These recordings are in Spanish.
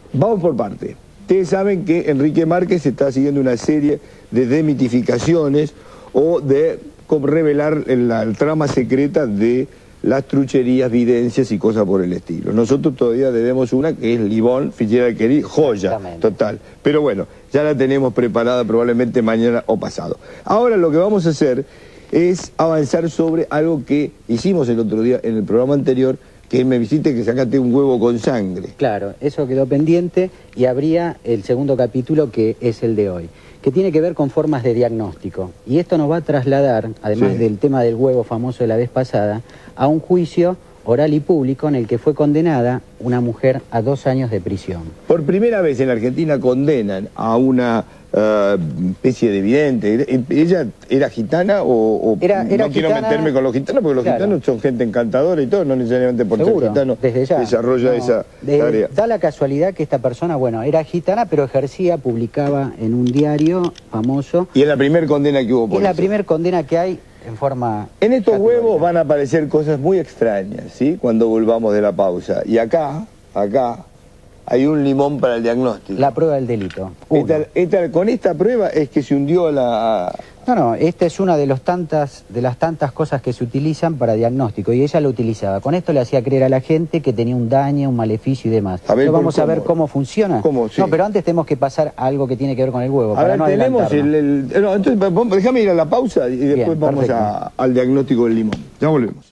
Vamos por parte. Ustedes saben que Enrique Márquez está siguiendo una serie de demitificaciones o de revelar la trama secreta de las trucherías, videncias y cosas por el estilo. Nosotros todavía debemos una que es Livón Fitzgerald, joya total. Pero bueno, ya la tenemos preparada probablemente mañana o pasado. Ahora lo que vamos a hacer es avanzar sobre algo que hicimos el otro día en el programa anterior, que me visite que sacaste un huevo con sangre. Claro, eso quedó pendiente y habría el segundo capítulo, que es el de hoy, que tiene que ver con formas de diagnóstico. Y esto nos va a trasladar, además del tema del huevo famoso de la vez pasada, a un juicio oral y público en el que fue condenada una mujer a 2 años de prisión. Por primera vez en la Argentina condenan a una especie de vidente. ¿Ella era gitana o era no gitana, quiero meterme con los gitanos, porque los gitanos son gente encantadora y todo, no necesariamente por ser gitano desde ya desarrolla esa tarea. Da la casualidad que esta persona, bueno, era gitana, pero ejercía, publicaba en un diario famoso. Y es la primera condena que hubo por eso. Es la primera condena que hay en forma... En estos huevos van a aparecer cosas muy extrañas, ¿sí? Cuando volvamos de la pausa. Y acá hay un limón para el diagnóstico. La prueba del delito. Con esta prueba es que se hundió la... No, esta es una de las tantas cosas que se utilizan para diagnóstico, y ella lo utilizaba. Con esto le hacía creer a la gente que tenía un daño, un maleficio y demás. Vamos a ver cómo funciona. ¿Cómo? Sí. No, pero antes tenemos que pasar a algo que tiene que ver con el huevo. A ver, no tenemos no, entonces déjame ir a la pausa y después vamos al diagnóstico del limón. Ya volvemos.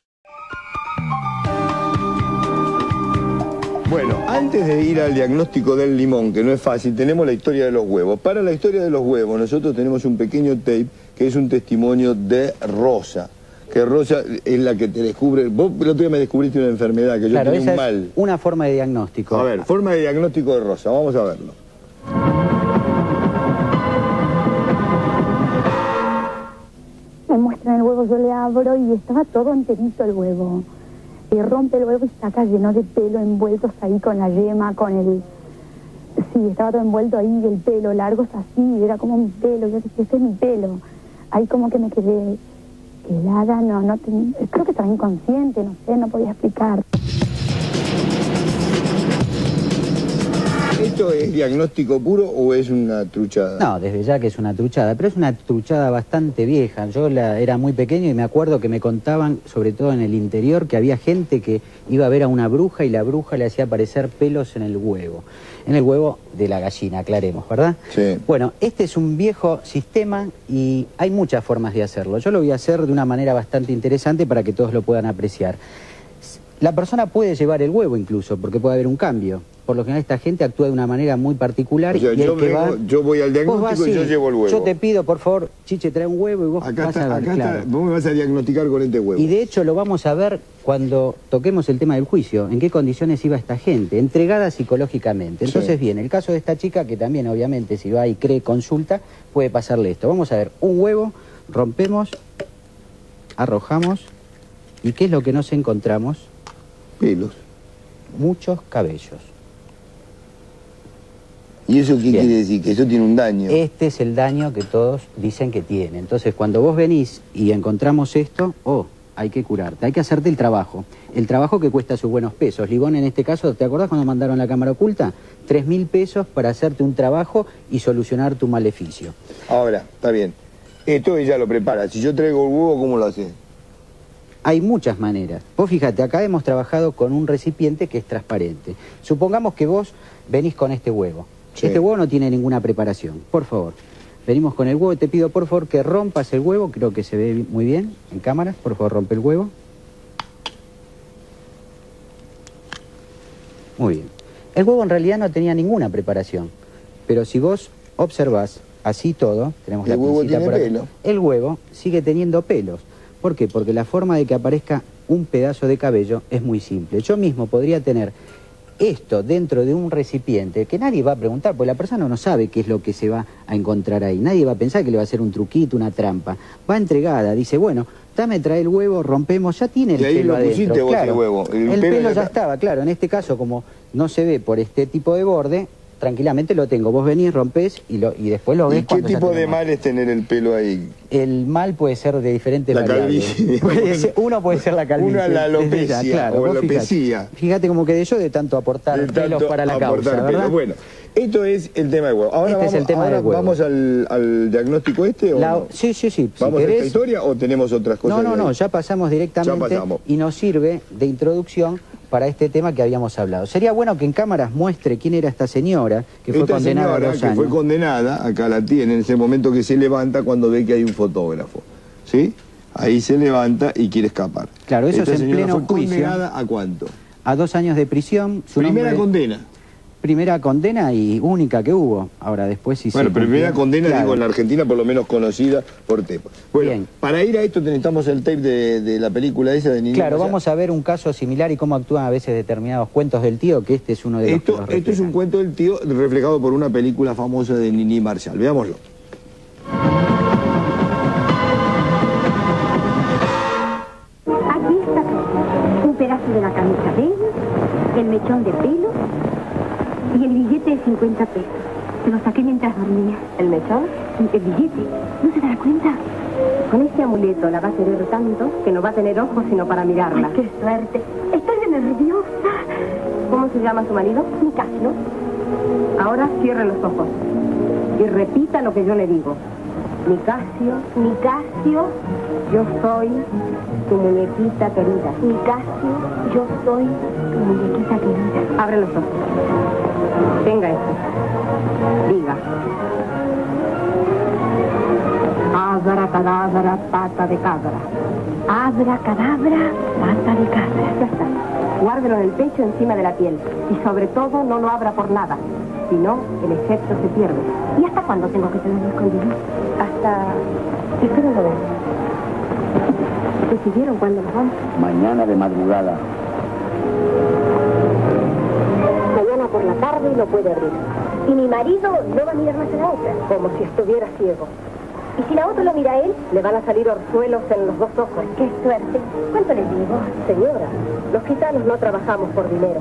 Bueno, antes de ir al diagnóstico del limón, que no es fácil, tenemos la historia de los huevos. Para la historia de los huevos, nosotros tenemos un pequeño tape que es un testimonio de Rosa. Que Rosa es la que te descubre... Vos el otro día me descubriste una enfermedad, que yo tenía un mal. Es una forma de diagnóstico. A ver, forma de diagnóstico de Rosa, vamos a verlo. Me muestran el huevo, yo le abro y estaba todo enterito el huevo. Y rompe el huevo y saca lleno de pelo envueltos ahí con la yema, con el... Sí, estaba todo envuelto ahí, el pelo largo es así, era como mi pelo. Yo dije, ese es mi pelo. Ahí como que me quedé helada, creo que estaba inconsciente, no sé, no podía explicar. ¿Esto es diagnóstico puro o es una truchada? No, desde ya que es una truchada, pero es una truchada bastante vieja. Yo era muy pequeño y me acuerdo que me contaban, sobre todo en el interior, que había gente que iba a ver a una bruja y la bruja le hacía aparecer pelos en el huevo. En el huevo de la gallina, aclaremos, ¿verdad? Sí. Bueno, este es un viejo sistema y hay muchas formas de hacerlo. Yo lo voy a hacer de una manera bastante interesante para que todos lo puedan apreciar. La persona puede llevar el huevo incluso, porque puede haber un cambio. Por lo general esta gente actúa de una manera muy particular. O sea, yo voy al diagnóstico y yo llevo el huevo. Yo te pido, por favor, Chiche, trae un huevo y vos vas a ver, claro. Vos me vas a diagnosticar con este huevo. Y de hecho lo vamos a ver cuando toquemos el tema del juicio, en qué condiciones iba esta gente, entregada psicológicamente. Entonces, bien, el caso de esta chica, que también obviamente si va y cree, consulta, puede pasarle esto. Vamos a ver, un huevo, rompemos, arrojamos, ¿y qué es lo que nos encontramos? Pelos. Muchos cabellos. ¿Y eso qué quiere decir? Que eso tiene un daño. Este es el daño que todos dicen que tiene. Entonces, cuando vos venís y encontramos esto, hay que curarte, hay que hacerte el trabajo que cuesta sus buenos pesos. Livón, en este caso, ¿te acordás cuando mandaron la cámara oculta? 3.000 pesos para hacerte un trabajo y solucionar tu maleficio. Ahora, está bien. Esto ella lo prepara. Si yo traigo el huevo, ¿cómo lo hace? Hay muchas maneras. Vos fíjate, acá hemos trabajado con un recipiente que es transparente. Supongamos que vos venís con este huevo. Sí. Este huevo no tiene ninguna preparación. Por favor, venimos con el huevo y te pido por favor que rompas el huevo. Creo que se ve muy bien en cámaras. Por favor, rompe el huevo. Muy bien. El huevo en realidad no tenía ninguna preparación. Pero si vos observás así todo, tenemos la pincita por acá. El huevo sigue teniendo pelos. ¿Por qué? Porque la forma de que aparezca un pedazo de cabello es muy simple. Yo mismo podría tener esto dentro de un recipiente que nadie va a preguntar, porque la persona no sabe qué es lo que se va a encontrar ahí. Nadie va a pensar que le va a hacer un truquito, una trampa. Va entregada, dice, bueno, trae el huevo, rompemos, ya tiene el pelo adentro. Vos claro, el huevo. El pelo ya estaba, claro. En este caso, como no se ve por este tipo de borde, tranquilamente lo tengo. Vos venís, rompés y después lo ves. ¿Y qué tipo de mal es tener el pelo ahí? El mal puede ser de diferentes variables. Uno puede ser la calvicie. Uno la alopecia, claro, o alopecia. Fíjate cómo quedé yo de tanto aportar pelos para la causa, ¿verdad? Bueno, esto es el tema del huevo. Ahora este es el tema del huevo. ¿Vamos al diagnóstico este o no? Sí. ¿Vamos a esta historia o tenemos otras cosas? No, ya pasamos directamente y nos sirve de introducción para este tema que habíamos hablado. Sería bueno que en cámaras muestre quién era esta señora que fue condenada a 2 años. Que fue condenada, acá la tiene, en ese momento que se levanta cuando ve que hay un fotógrafo, ¿sí? Ahí se levanta y quiere escapar. Claro, eso es en pleno juicio. ¿Condenada a cuánto? A 2 años de prisión. Primera condena. Primera condena y única que hubo. Ahora después sí. Bueno, primera condena, claro. Digo, en la Argentina por lo menos conocida por Tepa. Bueno, bien. Para ir a esto necesitamos el tape de la película esa de Nini. Claro, vamos a ver un caso similar y cómo actúan a veces determinados cuentos del tío, que este es uno de los que esto es un cuento del tío reflejado por una película famosa de Nini Marshall. Veámoslo. Aquí está todo. Un pedazo de la camisa de él, el mechón de pelo y el billete de 50 pesos. Se lo saqué mientras dormía. ¿El mechón? El billete. ¿No se dará cuenta? Con este amuleto la va a querer tanto que no va a tener ojos sino para mirarla. ¡Ay, qué suerte! Estoy nerviosa. ¿Cómo se llama su marido? Nicasio. Ahora cierre los ojos y repita lo que yo le digo. Nicasio, Nicasio, yo soy tu muñequita querida. Nicasio, yo soy tu muñequita querida. Abre los ojos. Venga eso. Diga. Abracadabra, pata de cabra. Abracadabra, pata de cabra. Ya está. Guárdelo en el pecho encima de la piel. Y sobre todo no lo abra por nada. Si no, el efecto se pierde. ¿Y hasta cuándo tengo que tenerlo escondido? Hasta... Espero lo ver. ¿Decidieron cuándo nos vamos? Mañana de madrugada. Mañana por la tarde no puede abrir. Y mi marido no va a mirar más a la otra, como si estuviera ciego. Y si la otra lo mira a él, le van a salir orzuelos en los 2 ojos. ¡Qué suerte! ¿Cuánto les digo? Señora, los gitanos no trabajamos por dinero.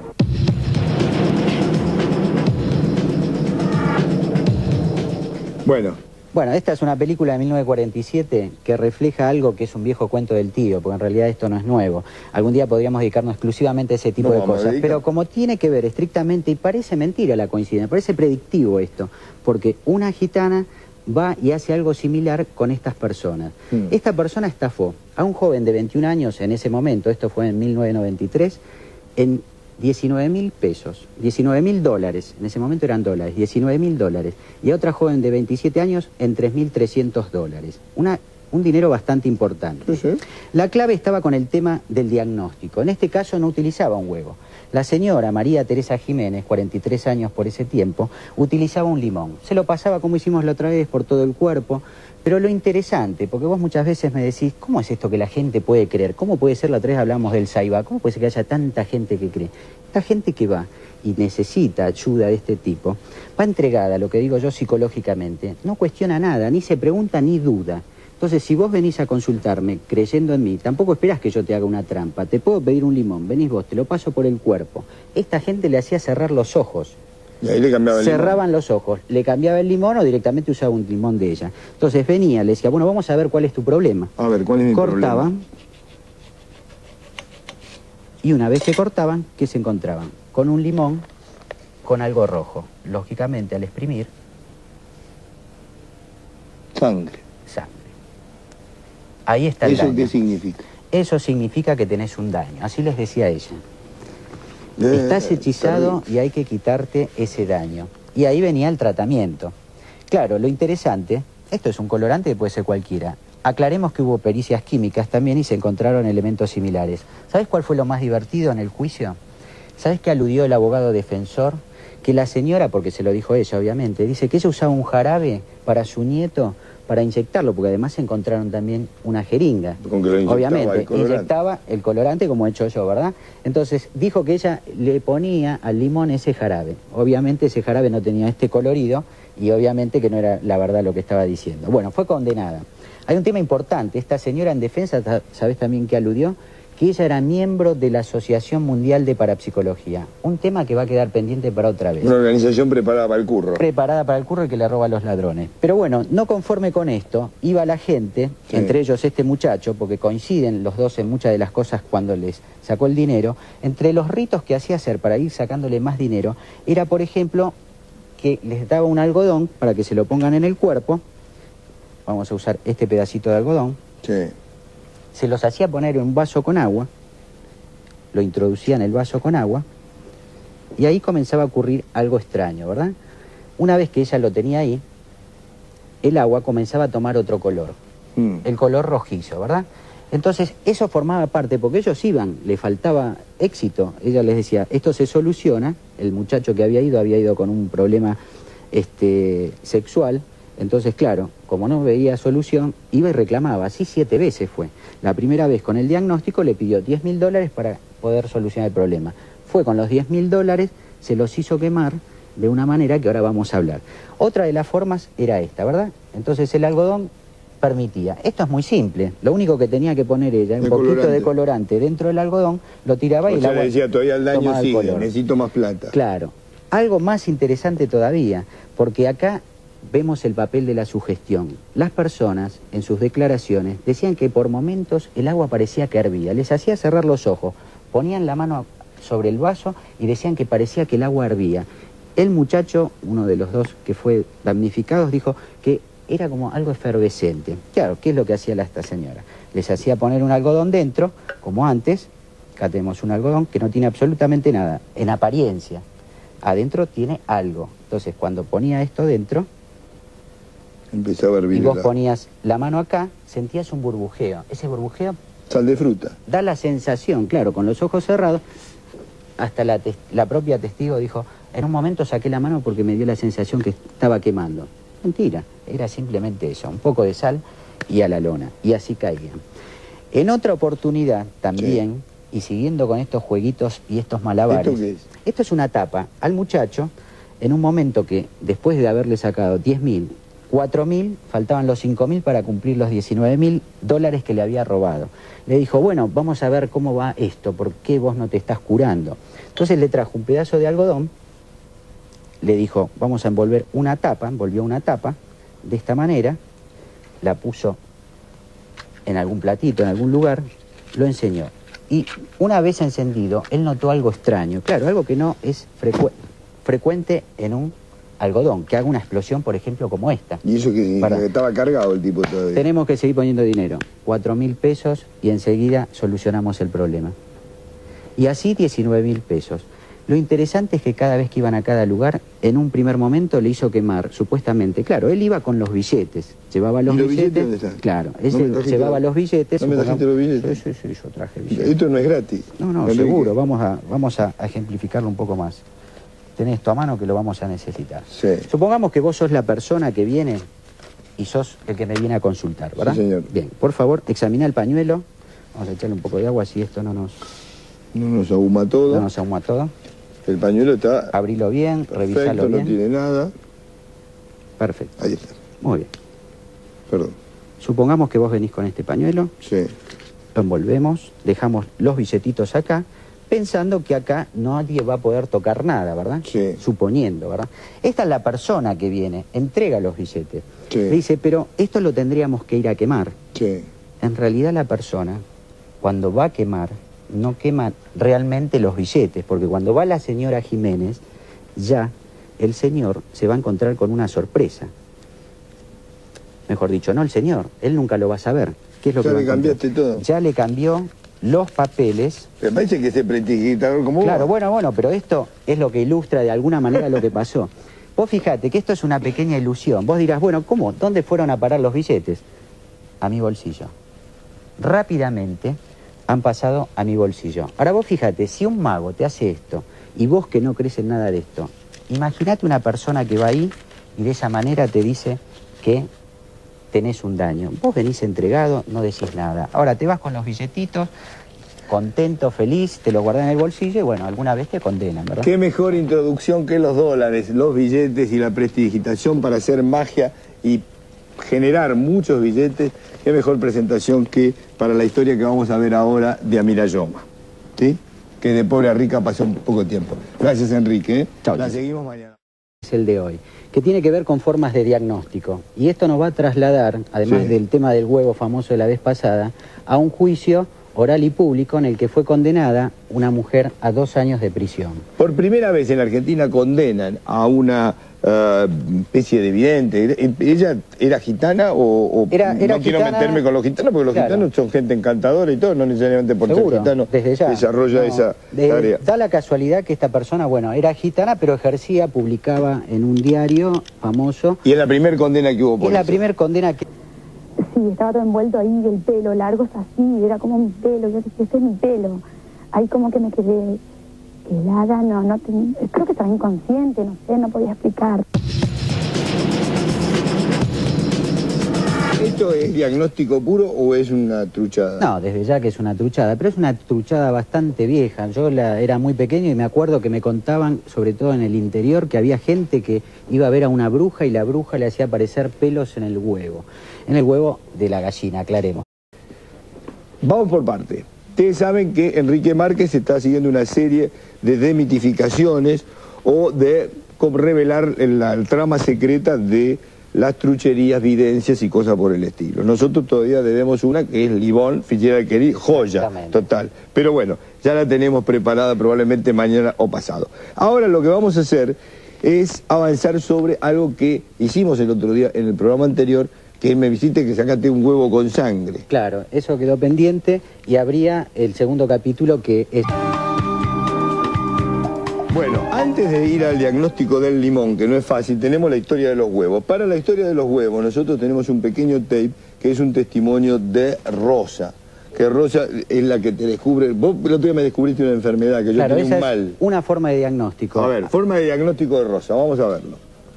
Bueno, esta es una película de 1947 que refleja algo que es un viejo cuento del tío, porque en realidad esto no es nuevo. Algún día podríamos dedicarnos exclusivamente a ese tipo de cosas, pero como tiene que ver estrictamente, y parece mentira la coincidencia, parece predictivo esto, porque una gitana va y hace algo similar con estas personas. Esta persona estafó a un joven de 21 años en ese momento, esto fue en 1993, en 19.000 pesos, 19.000 dólares, en ese momento eran dólares, 19.000 dólares, y a otra joven de 27 años en 3.300 dólares. Un dinero bastante importante. La clave estaba con el tema del diagnóstico. En este caso no utilizaba un huevo. La señora María Teresa Jiménez, 43 años por ese tiempo, utilizaba un limón. Se lo pasaba, como hicimos la otra vez, por todo el cuerpo. Pero lo interesante, porque vos muchas veces me decís, ¿cómo es esto que la gente puede creer? ¿Cómo puede ser, la otra vez hablamos del Saiba, cómo puede ser que haya tanta gente que cree? Esta gente que va y necesita ayuda de este tipo, va entregada, lo que digo yo psicológicamente, no cuestiona nada, ni se pregunta ni duda. Entonces, si vos venís a consultarme creyendo en mí, tampoco esperás que yo te haga una trampa. Te puedo pedir un limón, venís vos, te lo paso por el cuerpo. Esta gente le hacía cerrar los ojos. Y ahí le cambiaba el limón. Cerraban los ojos, le cambiaba el limón o directamente usaba un limón de ella. Entonces venía, le decía, bueno, vamos a ver cuál es tu problema. A ver, ¿cuál es mi problema? Cortaban. Y una vez que cortaban, ¿qué se encontraban? Con un limón, con algo rojo. Lógicamente, al exprimir... Sangre. Sangre. Ahí está el daño. ¿Eso qué significa? Eso significa que tenés un daño. Así les decía ella. Estás hechizado y hay que quitarte ese daño. Y ahí venía el tratamiento. Claro, lo interesante, esto es un colorante que puede ser cualquiera. Aclaremos que hubo pericias químicas también y se encontraron elementos similares. ¿Sabes cuál fue lo más divertido en el juicio? ¿Sabes qué aludió el abogado defensor? Que la señora, porque se lo dijo ella obviamente, dice que ella usaba un jarabe para su nieto para inyectarlo, porque además se encontraron también una jeringa. Con que lo obviamente, inyectaba el colorante como he hecho yo, ¿verdad? Entonces dijo que ella le ponía al limón ese jarabe. Obviamente ese jarabe no tenía este colorido y obviamente que no era la verdad lo que estaba diciendo. Bueno, fue condenada. Hay un tema importante, esta señora en defensa, ¿sabes también qué aludió? que ella era miembro de la Asociación Mundial de Parapsicología. Un tema que va a quedar pendiente para otra vez. Una organización preparada para el curro. Preparada para el curro y que le roba a los ladrones. Pero bueno, no conforme con esto, iba la gente, entre ellos este muchacho, porque coinciden los dos en muchas de las cosas cuando les sacó el dinero, entre los ritos que hacía hacer para ir sacándole más dinero, era por ejemplo que les daba un algodón para que se lo pongan en el cuerpo. Vamos a usar este pedacito de algodón. Sí. Se los hacía poner en un vaso con agua, lo introducía en el vaso con agua, y ahí comenzaba a ocurrir algo extraño, ¿verdad? Una vez que ella lo tenía ahí, el agua comenzaba a tomar otro color, el color rojizo, ¿verdad? Entonces, eso formaba parte, porque ellos iban, le faltaba éxito. Ella les decía, esto se soluciona. El muchacho que había ido con un problema sexual. Entonces, claro, como no veía solución, iba y reclamaba. Así 7 veces fue. La primera vez con el diagnóstico le pidió $10.000 para poder solucionar el problema. Fue con los $10.000, se los hizo quemar de una manera que ahora vamos a hablar. Otra de las formas era esta, ¿verdad? Entonces el algodón permitía. Esto es muy simple. Lo único que tenía que poner ella, un poquito de colorante dentro del algodón, lo tiraba y el agua le decía, todavía el daño sigue, color. Necesito más plata. Claro. Algo más interesante todavía, porque acá vemos el papel de la sugestión. Las personas, en sus declaraciones, decían que por momentos el agua parecía que hervía. Les hacía cerrar los ojos, ponían la mano sobre el vaso y decían que parecía que el agua hervía. El muchacho, uno de los dos que fue damnificado, dijo que era como algo efervescente. Claro, ¿qué es lo que hacía esta señora? Les hacía poner un algodón dentro, como antes. Acá tenemos un algodón que no tiene absolutamente nada, en apariencia. Adentro tiene algo. Entonces, cuando ponía esto dentro, empezaba a hervir. Y vos ponías la mano acá, sentías un burbujeo. Ese burbujeo... Sal de fruta. Da la sensación, claro, con los ojos cerrados. Hasta la propia testigo dijo, en un momento saqué la mano porque me dio la sensación que estaba quemando. Mentira, era simplemente eso, un poco de sal y a la lona. Y así caían. En otra oportunidad también, y siguiendo con estos jueguitos y estos malabares... ¿Esto qué es? Esto es una tapa. Al muchacho, en un momento que después de haberle sacado 10.000, 4.000, faltaban los 5.000 para cumplir los $19.000 que le había robado. Le dijo, bueno, vamos a ver cómo va esto, ¿por qué vos no te estás curando? Entonces le trajo un pedazo de algodón, le dijo, vamos a envolver una tapa, envolvió una tapa, de esta manera, la puso en algún platito, en algún lugar, lo enseñó. Y una vez encendido, él notó algo extraño, claro, algo que no es frecuente en un algodón, que haga una explosión, por ejemplo, como esta. ¿Y eso que estaba cargado el tipo todavía? Tenemos que seguir poniendo dinero, 4.000 pesos, y enseguida solucionamos el problema. Y así 19.000 pesos. Lo interesante es que cada vez que iban a cada lugar, en un primer momento le hizo quemar, supuestamente. Claro, él iba con los billetes, llevaba los billetes. ¿Dónde están? Claro, él llevaba los billetes. ¿No me trajiste los billetes? Sí, yo traje billetes. Esto no es gratis. No, seguro, vamos a ejemplificarlo un poco más. Tenés esto a mano que lo vamos a necesitar. Sí. Supongamos que vos sos la persona que viene y sos el que me viene a consultar, ¿verdad? Sí, señor. Bien, por favor, examina el pañuelo. Vamos a echarle un poco de agua, así esto no nos ahuma todo. No nos ahuma todo. El pañuelo está... Abrilo bien, perfecto, revisalo bien. No tiene nada. Perfecto. Ahí está. Muy bien. Perdón. Supongamos que vos venís con este pañuelo. Sí. Lo envolvemos, dejamos los billetitos acá, pensando que acá nadie va a poder tocar nada, ¿verdad? Sí. Suponiendo, ¿verdad? Esta es la persona que viene, entrega los billetes. Sí. Dice, pero esto lo tendríamos que ir a quemar. Sí. En realidad la persona, cuando va a quemar, no quema realmente los billetes, porque cuando va la señora Jiménez, ya el señor se va a encontrar con una sorpresa. Mejor dicho, no el señor, él nunca lo va a saber. ¿Qué es lo que le cambiaste todo? Ya le cambió los papeles. Me parece que ese prestidigitador como Claro, vos. bueno, pero esto es lo que ilustra de alguna manera lo que pasó. Vos fijate que esto es una pequeña ilusión. Vos dirás, bueno, ¿cómo? ¿Dónde fueron a parar los billetes? A mi bolsillo. Rápidamente han pasado a mi bolsillo. Ahora vos fíjate, si un mago te hace esto y vos que no crees en nada de esto, imagínate una persona que va ahí y de esa manera te dice que tenés un daño. Vos venís entregado, no decís nada. Ahora te vas con los billetitos, contento, feliz, te los guardás en el bolsillo y bueno, alguna vez te condenan, ¿verdad? Qué mejor introducción que los dólares, los billetes y la prestidigitación para hacer magia y generar muchos billetes, qué mejor presentación que para la historia que vamos a ver ahora de Amirayoma, ¿sí? Que de pobre a rica pasó un poco de tiempo. Gracias, Enrique. Chau, la seguimos mañana. Es el de hoy, que tiene que ver con formas de diagnóstico. Y esto nos va a trasladar, además del tema del huevo famoso de la vez pasada, a un juicio oral y público en el que fue condenada una mujer a 2 años de prisión. Por primera vez en la Argentina condenan a una especie de vidente. ¿Ella era gitana o era no gitana, quiero meterme con los gitanos porque los gitanos son gente encantadora y todo, no necesariamente por ser gitano desde ya desarrolla esa tarea? Da la casualidad que esta persona, bueno, era gitana pero ejercía, publicaba en un diario famoso. Y es la primera condena que hubo por eso. Es la primera condena que... Sí, estaba todo envuelto ahí, el pelo largo es así, era como mi pelo, yo dije, ese es mi pelo. Ahí como que me quedé helada, creo que estaba inconsciente, no sé, no podía explicar. ¿Esto es diagnóstico puro o es una truchada? No, desde ya que es una truchada, pero es una truchada bastante vieja. Yo era muy pequeño y me acuerdo que me contaban, sobre todo en el interior, que había gente que iba a ver a una bruja y la bruja le hacía aparecer pelos en el huevo de la gallina, aclaremos. Vamos por parte. Ustedes saben que Enrique Márquez está siguiendo una serie de demitificaciones o de revelar la trama secreta de las trucherías, videncias y cosas por el estilo. Nosotros todavía debemos una que es Livón, Fitzgerald, joya total. Pero bueno, ya la tenemos preparada probablemente mañana o pasado. Ahora lo que vamos a hacer es avanzar sobre algo que hicimos el otro día en el programa anterior, que me visite que sacaste un huevo con sangre. Claro, eso quedó pendiente y habría el segundo capítulo que es... Bueno, antes de ir al diagnóstico del limón, que no es fácil, tenemos la historia de los huevos. Para la historia de los huevos, nosotros tenemos un pequeño tape que es un testimonio de Rosa. Que Rosa es la que te descubre... Vos el otro día me descubriste una enfermedad, que yo tenía un mal. Es una forma de diagnóstico. A ver, forma de diagnóstico de Rosa, vamos a verlo.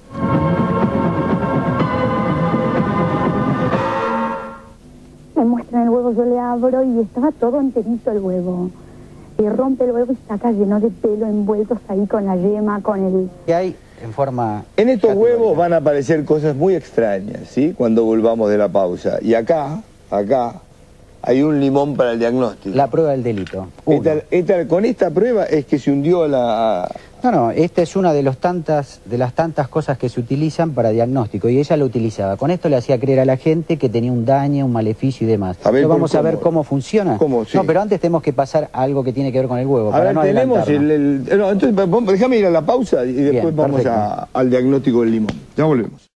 Me muestran el huevo, yo le abro y estaba todo enterito el huevo. Y rompe el huevo y saca lleno de pelo envueltos ahí con la yema, con el... ¿Qué hay en forma... En estos huevos van a aparecer cosas muy extrañas, ¿sí? Cuando volvamos de la pausa. Y acá hay un limón para el diagnóstico. La prueba del delito. Con esta prueba es que se hundió No, esta es una de las tantas cosas que se utilizan para diagnóstico y ella lo utilizaba. Con esto le hacía creer a la gente que tenía un daño, un maleficio y demás. Vamos a ver cómo funciona. ¿Cómo? Sí. No, pero antes tenemos que pasar a algo que tiene que ver con el huevo. Ahora no tenemos entonces déjame ir a la pausa y después vamos al diagnóstico del limón. Ya volvemos.